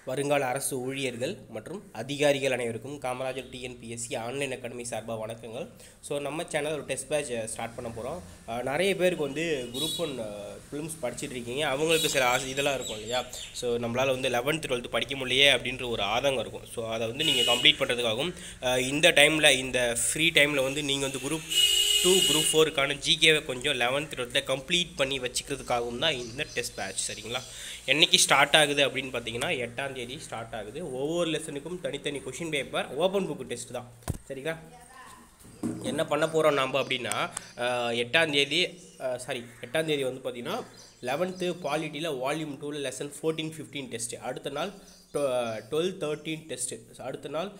வருங்கால அரசு ஊழியர்கள் மற்றும் அதிகாரிகள் அனைவருக்கும் காமராஜர் டிஎன்பிஎஸ்சி ஆன்லைன் அகாடமி சார்பாக வணக்கங்கள். ஸோ நம்ம சேனல் ஒரு டெஸ்ட் பேட்ச் ஸ்டார்ட் பண்ண போகிறோம். நிறைய பேருக்கு வந்து குரூப் 1 ஃபிலிம்ஸ் படிச்சுட்டு இருக்கீங்க. அவங்களுக்கு சில இதெல்லாம் இருக்கும் இல்லையா? ஸோ நம்மளால் வந்து 11th 12th படிக்க முடியலையே அப்படின்ற ஒரு ஆதங்கம் இருக்கும். ஸோ அதை வந்து நீங்கள் கம்ப்ளீட் பண்ணுறதுக்காகவும் இந்த டைமில் இந்த ஃப்ரீ டைமில் வந்து நீங்கள் வந்து குரூப் 2 குரூப் 4க்கான ஜிகேவை கொஞ்சம் 11th 12th கம்ப்ளீட் பண்ணி வச்சுக்கிறதுக்காகவும் தான் இந்த டெஸ்ட் பேட்ச். சரிங்களா? என்றைக்கு ஸ்டார்ட் ஆகுது அப்படின்னு பார்த்தீங்கன்னா 8ஆம் தேதி ஸ்டார்ட் ஆகுது. ஒவ்வொரு லெசனுக்கும் தனித்தனி question paper, open book test தான். சரிங்களா? என்ன பண்ண போகிறோம் நம்ம அப்படின்னா 8ஆம் தேதி வந்து பார்த்திங்கன்னா 11th பாலிட்டியில் வால்யூம் 2ல் லெசன் 14 15 டெஸ்ட்டு. அடுத்த நாள் 12 13 டெஸ்ட்டு. அடுத்த நாள்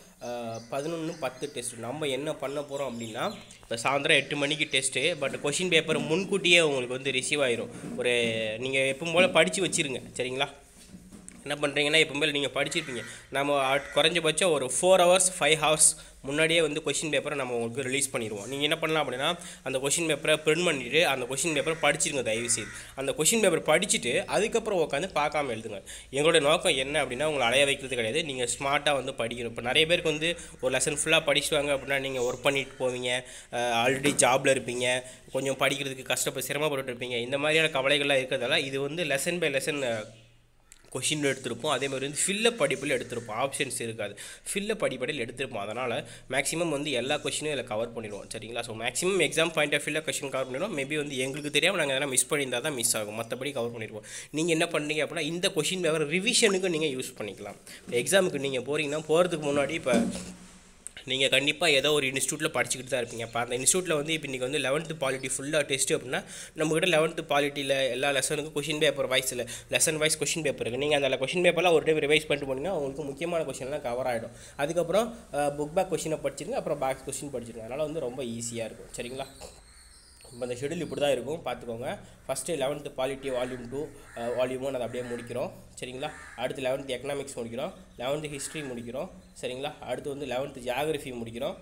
11 10 டெஸ்ட்டு. நம்ம என்ன பண்ண போகிறோம் அப்படின்னா இப்போ சாயந்தரம் 8 மணிக்கு டெஸ்ட்டு. பட் கொஷின் பேப்பர் முன்கூட்டியே உங்களுக்கு வந்து ரிசீவ் ஆயிரும். நீங்கள் எப்பவும் போல் படித்து வச்சுருங்க. சரிங்களா? என்ன பண்ணுறீங்கன்னா எப்பவுமே நீங்கள் படிச்சிருப்பீங்க. நம்ம குறைஞ்சபட்சம் ஒரு 4 hours 5 hours முன்னாடியே வந்து கொஷின் பேப்பரை நம்ம உங்களுக்கு ரிலீஸ் பண்ணிடுவோம். நீங்கள் என்ன பண்ணலாம் அப்படின்னா அந்த கொஷின் பேப்பரை பிரிண்ட் பண்ணிவிட்டு அந்த கொஷின் பேப்பரை படிச்சிருங்க தயவுசெய்து. அந்த கொஷின் பேப்பர் படிச்சுட்டு அதுக்கப்புறம் உட்காந்து பார்க்காம எழுதுங்க. எங்களோட நோக்கம் என்ன அப்படின்னா உங்களை அலைய வைக்கிறது கிடையாது. நீங்கள் ஸ்மார்ட்டாக வந்து படிக்கணும். இப்போ நிறைய பேருக்கு வந்து ஒரு லெசன் ஃபுல்லாக படிச்சுவாங்க அப்படின்னா நீங்கள் ஒர்க் பண்ணிட்டு போவீங்க, ஆல்ரெடி ஜாபில் இருப்பீங்க, கொஞ்சம் படிக்கிறதுக்கு சிரமப்பட்டு இருப்பீங்க. இந்த மாதிரியான கவலைகள்லாம் இருக்கிறதால இது வந்து லெசன் பை லெசன் கொஷின் எடுத்திருப்போம். அதே மாதிரி வந்து ஃபில்லப் படிப்பில் எடுத்திருப்போம். ஆப்ஷன்ஸ் இருக்காது, ஃபில்லப் படிப்படியில் எடுத்திருப்போம். அதனால் மேக்ஸிமம் வந்து எல்லா கொஷினும் இதில் கவர் பண்ணிடுவோம். சரிங்களா? So maximum exam point of வியூவில் கொஷின் கவர் பண்ணிடுவோம். மேபி வந்து எங்களுக்கு தெரியாமல் நாங்கள் எதனா மிஸ் பண்ணியிருந்தால் தான் மிஸ் ஆகும், மற்றபடி கவர் பண்ணிடுவோம். நீங்கள் என்ன பண்ணுறீங்க அப்படின்னா இந்த கொஷின் பேப்பர் ரிவிஷனுக்கு நீங்கள் யூஸ் பண்ணிக்கலாம். எக்ஸாமுக்கு நீங்கள் போகிறீங்கன்னா போகிறதுக்கு முன்னாடி இப்போ நீங்கள் கண்டிப்பாக ஏதோ ஒரு இன்ஸ்டியூட்டில் படிச்சுக்கிட்டு தான் இருப்பீங்க. இப்போ அந்த இன்ஸ்டியூட்டில் வந்து இப்போ இன்றைக்கி வந்து 11th பாலிட்டி ஃபுல்லாக டெஸ்ட்டு அப்படின்னா நம்மக்கிட்ட 11th பாலிட்டியில் எல்லா லெசனுக்கும் கொஷின் பேப்பர் வைஸில் லெசன் வைஸ் கொஷின் பேப்பர் இருக்குது. நீங்கள் அந்த கொஷின் பேப்பர்லாம் ஒரு டைம் ரிவைஸ் பண்ணிட்டு போனீங்கன்னா உங்களுக்கு முக்கியமான கொஷின்லாம் கவர் ஆகிடும். அதுக்கப்புறம் புக் பேக் கொஷினை படிச்சிருங்க, அப்புறம் பேக் கொஷின் படிச்சிருங்க. அதனால் வந்து ரொம்ப ஈஸியாக இருக்கும். சரிங்களா? இப்போ அந்த ஷெடியூல் இப்படி தான் இருக்கும், பார்த்துக்கோங்க. First 11th polity volume 2 volume 1 அதை அப்படியே முடிக்கிறோம். சரிங்களா? அடுத்து 11th எக்கனாமிக்ஸ் முடிக்கிறோம், 11th ஹிஸ்ட்ரி முடிக்கிறோம். சரிங்களா? அடுத்து வந்து 11th ஜியாகிரஃபி முடிக்கிறோம்.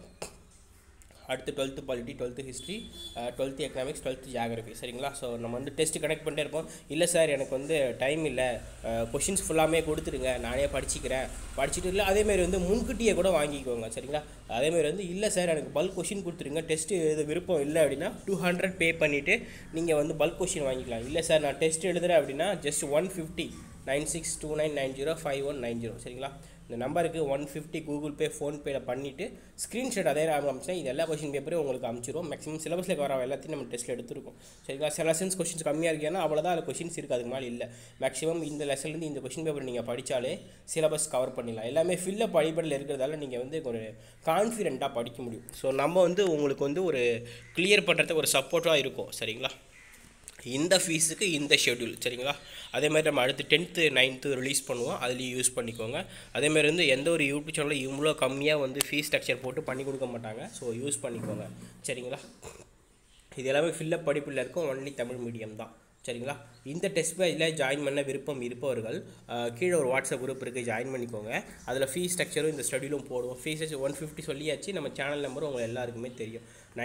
அடுத்து 12th polity, 12th history, 12th economics, 12th geography. சரிங்களா? ஸோ நம்ம வந்து டெஸ்ட்டு கனெக்ட் பண்ணிட்டே இருப்போம். இல்லை சார் எனக்கு வந்து டைம் இல்லை, கொஷின்ஸ் ஃபுல்லாமே கொடுத்துருங்க, நானே படிச்சுட்டு இல்லை அதேமாரி வந்து முன்கூட்டியே கூட வாங்கிக்கோங்க. சரிங்களா? அதேமாதிரி வந்து இல்லை சார் எனக்கு பல்க் கொஷின் கொடுத்துருங்க, டெஸ்ட்டு எழுத விருப்பம் இல்லை அப்படின்னா 200 பே பண்ணிவிட்டு நீங்கள் வந்து பல்க் கொஷின் வாங்கிக்கலாம். இல்லை சார் நான் டெஸ்ட் எழுதுகிறேன் அப்படின்னா ஜஸ்ட் 150 9629905190. சரிங்களா? இந்த நம்பருக்கு 150 கூகுள் பே ஃபோன்பேயில் பண்ணிவிட்டு ஸ்க்ரீன்ஷாட் அதே அமிச்சா இது எல்லா கொஷின் பேப்பரையும் உங்களுக்கு அனுப்பிச்சிடும். மேக்ஸிமம் சிலபஸில் வர எல்லாத்தையும் நம்ம டெஸ்ட்டில் எடுத்துருக்கோம். சரிங்களா? சில லெசன்ஸ் கொஷின்ஸ் கம்மியாக இருக்குன்னா அவ்வளோதான் அதில் கொஷின்ஸ் இருக்குது, அதுக்கு மேலே இல்லை. மேக்ஸிமம் இந்த லெசன்லேருந்து இந்த கொஷின் பேப்பர் நீங்கள் படித்தாலே சிலபஸ் கவர் பண்ணிடலாம். எல்லாமே ஃபில்லப் அடிப்படையில் இருக்கிறதால நீங்கள் வந்து ஒரு கான்ஃபிடென்ட்டாக படிக்க முடியும். ஸோ நம்ம வந்து உங்களுக்கு வந்து ஒரு கிளியர் பண்ணுறதுக்கு ஒரு சப்போர்ட்டாக இருக்கும். சரிங்களா? இந்த ஃபீஸுக்கு இந்த ஷெட்யூல். சரிங்களா? அதேமாதிரி நம்ம அடுத்து 10th 9th ரிலீஸ் பண்ணுவோம், அதுலேயும் யூஸ் பண்ணிக்கோங்க. அதேமாதிரி வந்து எந்த ஒரு யூடியூப் சேனலில் இவ்வளோ கம்மியாக வந்து ஃபீஸ் ஸ்ட்ரக்சர் போட்டு பண்ணி கொடுக்க மாட்டாங்க. ஸோ யூஸ் பண்ணிக்கோங்க. சரிங்களா? இது எல்லாமே ஃபில்லப் படிப்பில் இருக்கும், ஒன்லி தமிழ் மீடியம் தான். சரிங்களா? இந்த டெஸ்ட் பேட்சில் ஜாயின் பண்ண விருப்பம் இருப்பவர்கள் கீழே ஒரு வாட்ஸ்அப் குரூப் இருக்குது, ஜாயின் பண்ணிக்கோங்க. அதில் ஃபீஸ் ஸ்ட்ரக்சரும் இந்த ஸ்டடியிலும் போடுவோம். ஃபீஸ் 150 சொல்லியாச்சு. நம்ம சேனல் நம்பரும் உங்களுக்கு எல்லாருக்குமே தெரியும்,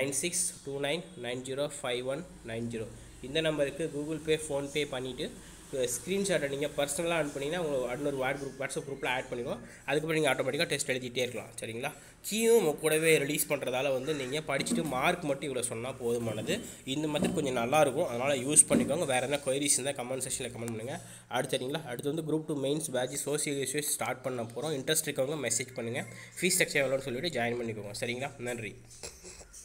9629905190. இந்த நம்பருக்கு கூகுள் பே ஃபோன்பே பண்ணிவிட்டு ஸ்க்ரீன்ஷாட்டை நீங்கள் பர்சனலாக அனுப்புனீங்கன்னா உங்களுக்கு இன்னொரு வாட்ஸ்அப் குரூப்பில் ஆட் பண்ணிடுவோம். அதுக்கப்புறம் நீங்கள் ஆட்டோமேட்டிக்காக டெஸ்ட் எழுதிட்டே இருக்கலாம். சரிங்களா? கீயும் கூடவே ரிலீஸ் பண்ணுறதால வந்து நீங்கள் படிச்சுட்டு மார்க் மட்டும் இவ்வளோ சொன்னால் போதுமானது. இந்த மெத்தட் கொஞ்சம் நல்லாயிருக்கும், அதனால் யூஸ் பண்ணிக்கோங்க. வேறு எதனா கொயரிஸ் இருந்தால் கமெண்ட் செக்ஷனில் கமெண்ட் பண்ணுங்கள். சரிங்களா? அடுத்து வந்து group 2 mains batch social issues start பண்ண போகிறோம். இன்ட்ரெஸ்ட் இருக்கவங்க மெசேஜ் பண்ணுங்கள். ஃபீஸ் ஸ்ட்ரக்சர் எவ்வளோன்னு சொல்லிவிட்டு ஜாயின் பண்ணிக்கோங்க. சரிங்களா? நன்றி.